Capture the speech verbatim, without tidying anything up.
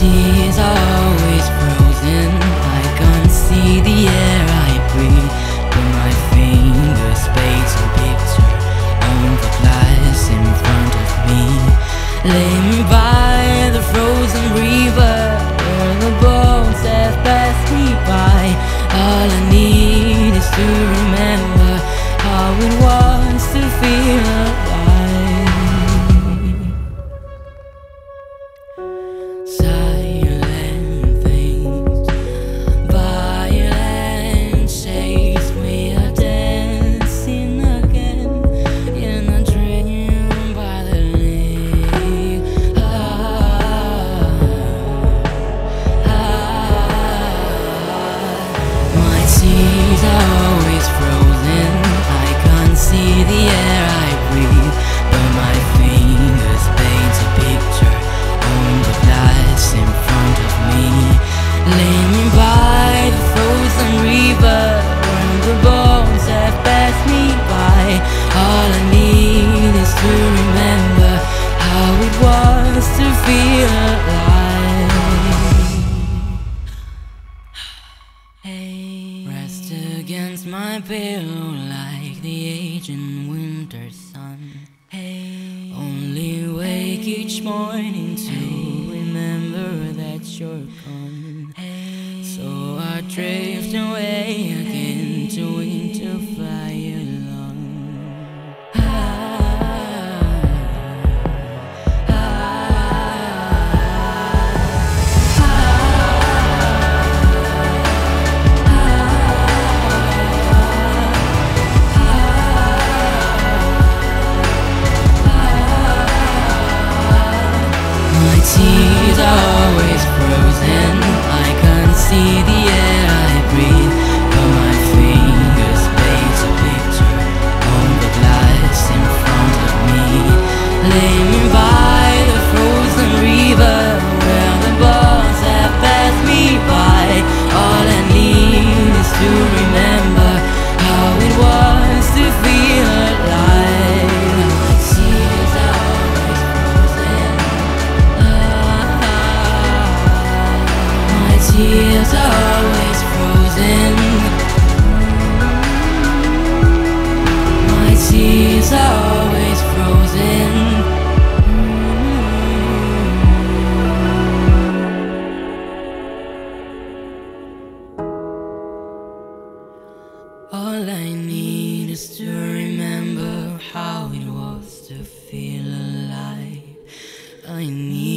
tears are always frozen. I can't see the air I breathe, but my fingers paint a picture on the glass in front of me. Lay me by the frozen river where the boats have passed me by. All I need is to remember how it was to feel alive. Silent things, violence chase me a dancing again in a dream by the lake. Ah, ah, my tears are always frozen. I can't see the air I breathe, but my fingers paint a picture on the glass in front of me. Lay me by the frozen river when the boats have passed me by. All I need is to remember how it was to feel alive. Hey, rest against my pillow like the aging winter sun. Hey, only wake each morning to remember that you're gone. Hey, so I drift away again to winter fly alone. Ah, ah, my tears are always frozen. I can't see the air I breathe, but my fingers paint a picture on the glass in front of me. Lay me by the frozen river where the boats have passed me by. All I need is to remember how it was to feel alive. My tears are always frozen. My tears are always frozen. My tears are always frozen. All I need is to remember how it was to feel alive. I need